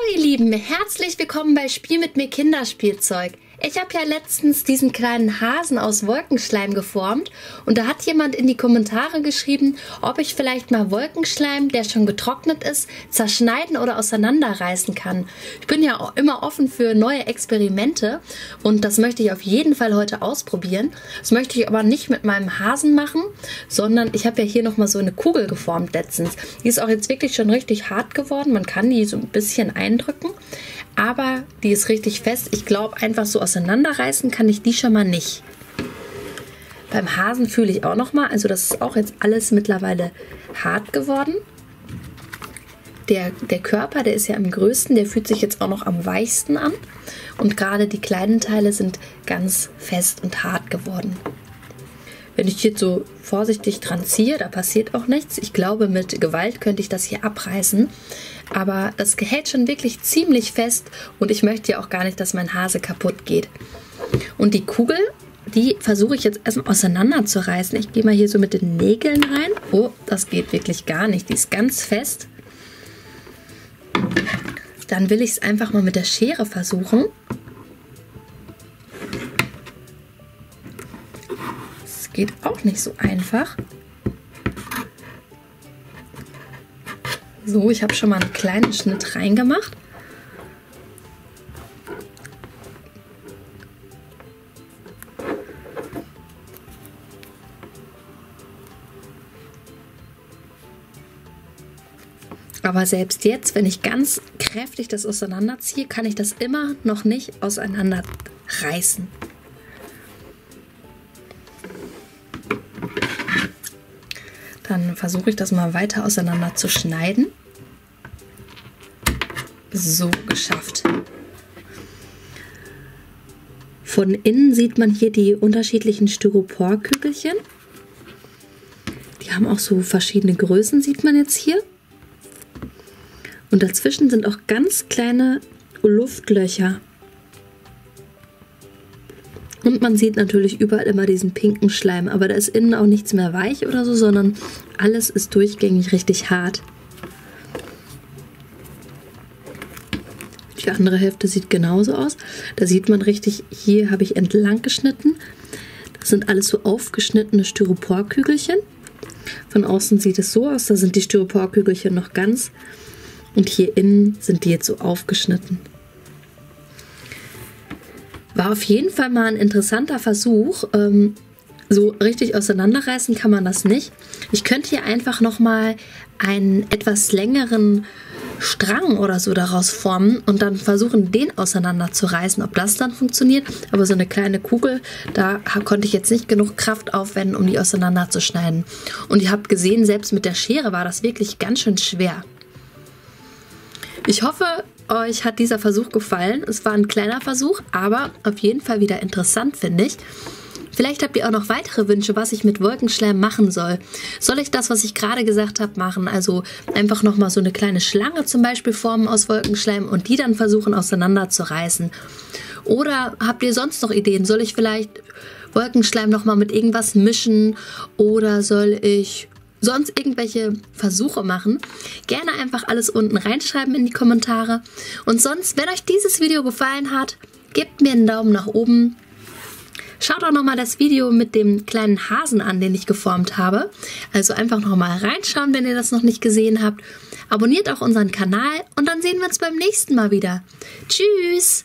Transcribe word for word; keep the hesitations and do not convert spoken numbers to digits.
ihr Lieben, herzlich willkommen bei Spiel mit mir Kinderspielzeug. Ich habe ja letztens diesen kleinen Hasen aus Wolkenschleim geformt und da hat jemand in die Kommentare geschrieben, ob ich vielleicht mal Wolkenschleim, der schon getrocknet ist, zerschneiden oder auseinanderreißen kann. Ich bin ja auch immer offen für neue Experimente und das möchte ich auf jeden Fall heute ausprobieren. Das möchte ich aber nicht mit meinem Hasen machen, sondern ich habe ja hier nochmal so eine Kugel geformt letztens. Die ist auch jetzt wirklich schon richtig hart geworden, man kann die so ein bisschen eindrücken. Aber die ist richtig fest. Ich glaube, einfach so auseinanderreißen kann ich die schon mal nicht. Beim Hasen fühle ich auch noch mal. Also das ist auch jetzt alles mittlerweile hart geworden. Der, der Körper, der ist ja am größten. Der fühlt sich jetzt auch noch am weichsten an. Und gerade die kleinen Teile sind ganz fest und hart geworden. Wenn ich jetzt so vorsichtig dran ziehe, da passiert auch nichts. Ich glaube, mit Gewalt könnte ich das hier abreißen. Aber das hält schon wirklich ziemlich fest und ich möchte ja auch gar nicht, dass mein Hase kaputt geht. Und die Kugel, die versuche ich jetzt erstmal auseinander zu reißen. Ich gehe mal hier so mit den Nägeln rein. Oh, das geht wirklich gar nicht. Die ist ganz fest. Dann will ich es einfach mal mit der Schere versuchen. Das geht auch nicht so einfach. So, ich habe schon mal einen kleinen Schnitt reingemacht. Aber selbst jetzt, wenn ich ganz kräftig das auseinanderziehe, kann ich das immer noch nicht auseinanderreißen. Dann versuche ich das mal weiter auseinander zu schneiden. So, geschafft. Von innen sieht man hier die unterschiedlichen Styroporkügelchen. Die haben auch so verschiedene Größen, sieht man jetzt hier. Und dazwischen sind auch ganz kleine Luftlöcher. Und man sieht natürlich überall immer diesen pinken Schleim, aber da ist innen auch nichts mehr weich oder so, sondern alles ist durchgängig richtig hart. Die andere Hälfte sieht genauso aus. Da sieht man richtig, hier habe ich entlang geschnitten. Das sind alles so aufgeschnittene Styroporkügelchen. Von außen sieht es so aus, da sind die Styroporkügelchen noch ganz. Und hier innen sind die jetzt so aufgeschnitten. War auf jeden Fall mal ein interessanter Versuch. Ähm, so richtig auseinanderreißen kann man das nicht. Ich könnte hier einfach nochmal einen etwas längeren Strang oder so daraus formen und dann versuchen, den auseinanderzureißen, ob das dann funktioniert. Aber so eine kleine Kugel, da konnte ich jetzt nicht genug Kraft aufwenden, um die auseinanderzuschneiden. Und ihr habt gesehen, selbst mit der Schere war das wirklich ganz schön schwer. Ich hoffe, euch hat dieser Versuch gefallen. Es war ein kleiner Versuch, aber auf jeden Fall wieder interessant, finde ich. Vielleicht habt ihr auch noch weitere Wünsche, was ich mit Wolkenschleim machen soll. Soll ich das, was ich gerade gesagt habe, machen? Also einfach nochmal so eine kleine Schlange zum Beispiel formen aus Wolkenschleim und die dann versuchen auseinanderzureißen. Oder habt ihr sonst noch Ideen? Soll ich vielleicht Wolkenschleim nochmal mit irgendwas mischen? Oder soll ich sonst irgendwelche Versuche machen? Gerne einfach alles unten reinschreiben in die Kommentare. Und sonst, wenn euch dieses Video gefallen hat, gebt mir einen Daumen nach oben. Schaut auch nochmal das Video mit dem kleinen Hasen an, den ich geformt habe. Also einfach nochmal reinschauen, wenn ihr das noch nicht gesehen habt. Abonniert auch unseren Kanal und dann sehen wir uns beim nächsten Mal wieder. Tschüss!